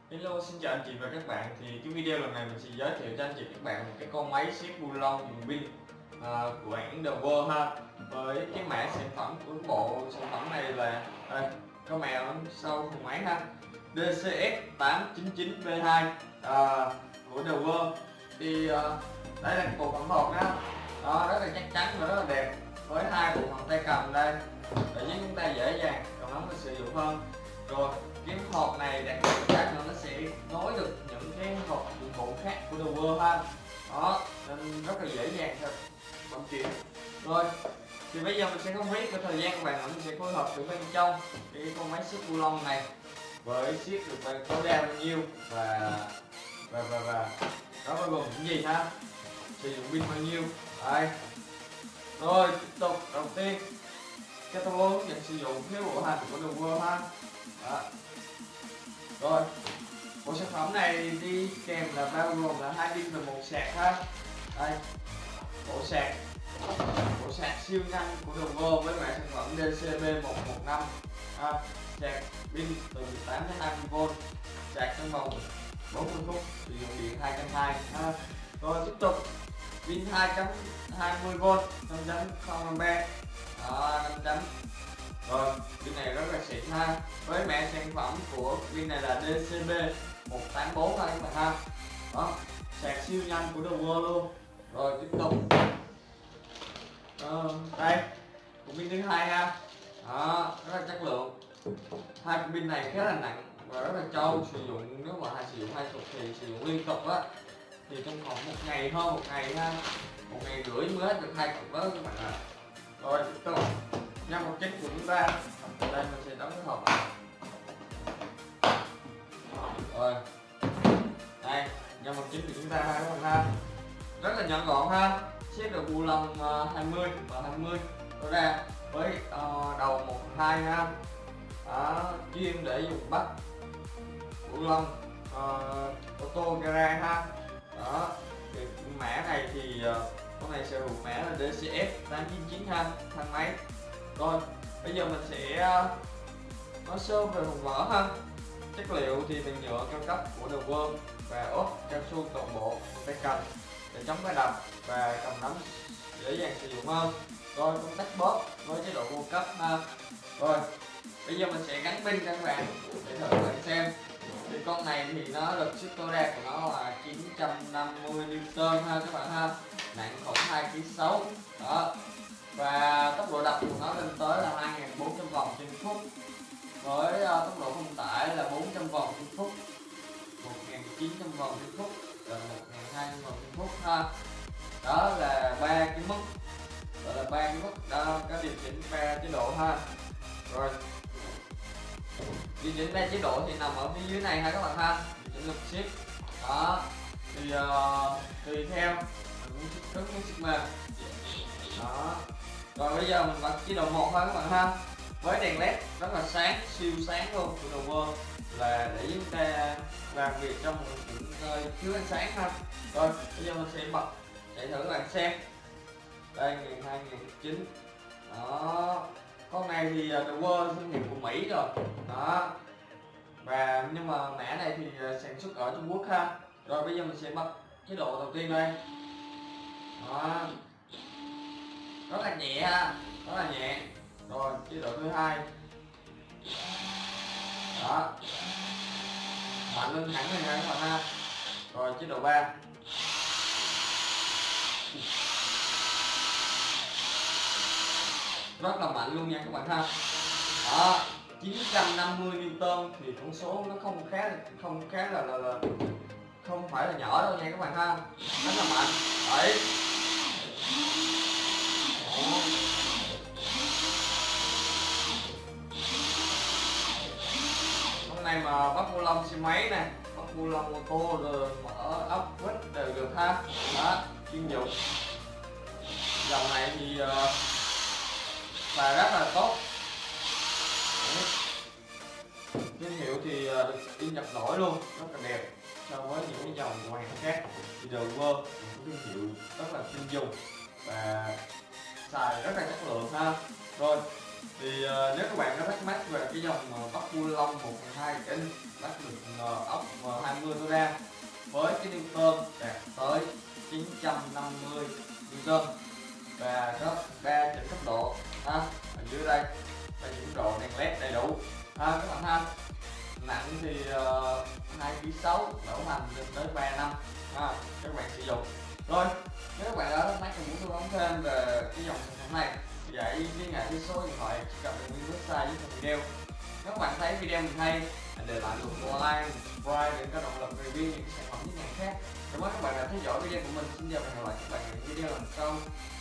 Hello, xin chào anh chị và các bạn. Thì cái video lần này mình sẽ giới thiệu cho anh chị các bạn một cái con máy siết bu lông dùng pin của hãng The World ha. Với cái mã sản phẩm của bộ sản phẩm này là đây, có mèo ở sau thùng máy ha. DCS899V2 của The World. Thì đây là cái bộ phận hộp đó, rất là chắc chắn và rất là đẹp, với hai bộ phận tay cầm đây để giúp chúng ta dễ dàng cầm nắm và sử dụng hơn. Rồi cái hộp này đặc biệt cái nó sẽ nối được những cái hộp dụng cụ khác của The World ha, đó nên rất là dễ dàng cho vận chuyển. Rồi thì bây giờ mình sẽ không phí cái thời gian của bạn nữa, mình sẽ phối hợp từ bên trong cái con máy siết bu lông này với siết được tối đa bao nhiêu và nó bao gồm những gì ha, sử dụng pin bao nhiêu đây. Rồi tiếp tục đầu tiên catalog hướng dẫn sử dụng phiếu bộ hành của The World ha. Đó. Rồi bộ sản phẩm này đi kèm là bao gồm là 2 pin và một sạc ha. Đây bộ sạc siêu nhanh của The World với mã sản phẩm DCB115 ha. Sạc pin từ 18 đến 20V, sạc trong vòng 40 phút, sử dụng điện 220 ha. Rồi tiếp tục pin 220V 5.0A, 5. Rồi pin này rất là xịn ha, với mã sản phẩm của pin này là DCB184 ha các bạn ha. Đó, sạc siêu nhanh của The World luôn. Rồi tiếp tục đây cục pin thứ hai ha. Đó, rất là chất lượng. Hai cục pin này khá là nặng và rất là trâu, sử dụng nếu mà sử dụng 20 thì sử dụng liên tục á thì trong khoảng một ngày, hơn một ngày ha, 1 ngày rưỡi mới hết được 2 cục đó các bạn ạ. Rồi tiếp tục nhân vật chính của chúng ta, đây mình sẽ đóng cái hộp này. Rồi đây nhân vật chính của chúng ta các bạn ha, rất là nhỏ gọn ha, xếp được bu lông 20 và 20 tối ra với đầu 1/2 ha. Đó, chuyên để dùng bắt bu lông ô tô gara ha. Đó thì mã này thì con này sở hữu mã là DCS899 ha, thang máy. Rồi bây giờ mình sẽ nói sơ về hộp vỏ ha. Chất liệu thì bằng nhựa cao cấp của The World và ốp cao su toàn bộ tay cầm để chống va đập và cầm nắm dễ dàng sử dụng hơn. Rồi công tắc bóp với chế độ vô cấp ha. Rồi bây giờ mình sẽ gắn pin cho các bạn để thử các bạn xem. Thì con này thì nó lực sức tối đa của nó là 950 Newton ha các bạn ha, nặng khoảng 2,6 kg. Đó, và tốc độ đập của nó lên tới là 2.400 vòng trên phút, với tốc độ không tải là 400 vòng trên phút, 1.900 vòng trên phút và 1.200 vòng trên phút ha. Đó là ba cái mức, gọi là ba cái mức đó, có điều chỉnh 3 chế độ ha. Rồi điều chỉnh 3 chế độ thì nằm ở phía dưới này ha các bạn ha, điều chỉnh lực siết. Đó thì tùy theo mình muốn siết cứng muốn siết mềm. Đó, rồi bây giờ mình bật chế độ 1 thôi các bạn ha, với đèn led rất là sáng, siêu sáng luôn của The World, là để chúng ta làm việc trong những nơi thiếu ánh sáng ha. Rồi bây giờ mình sẽ bật chạy thử các bạn xem. Đây 12.9. Đó, con này thì The World thương hiệu của Mỹ rồi. Đó, và nhưng mà mã này thì sản xuất ở Trung Quốc ha. Rồi bây giờ mình sẽ bật chế độ đầu tiên đây. Đó, rất là nhẹ ha, rất là nhẹ. Rồi chế độ thứ hai, đó mạnh lên hẳn rồi nha các bạn ha. Rồi chế độ 3, rất là mạnh luôn nha các bạn ha. Đó 950 Newton thì con số nó không khá là không phải là nhỏ đâu nha các bạn ha, rất là mạnh. Đấy. Đó. Hôm nay mà bắt bu lông xe máy nè, bắt bu lông ô tô rồi mở ốc vít đều được ha. Đó chuyên dụng. Dòng này thì là rất là tốt. Thương hiệu thì được in nhập nổi luôn, rất là đẹp so với những cái dòng của hàng khác. Thì The World là thương hiệu rất là chuyên dùng và xài rất là chất lượng ha. Rồi Thì nếu các bạn có thắc mắc về cái dòng ốc Bulong 1/2 inch bắt được ốc 20 gram với cái Newton đạt tới 950 Newton và có 3 chỉnh cấp độ ở dưới đây và những độ đèn led đầy đủ các bạn ha. Nặng thì 2,6 kg, bảo hành lên tới 3 năm các bạn sử dụng. Rồi nếu các bạn đã thắc mắc và muốn tư vấn thêm về cái dòng sản phẩm này thì hãy liên hệ với số điện thoại truy cập đường link website dưới phần video. Nếu các bạn thấy video mình hay, hãy để lại một like, subscribe để có động lực review những sản phẩm với ngành khác. Cảm ơn các bạn đã theo dõi video của mình. Xin chào và hẹn gặp lại các bạn ở video lần sau.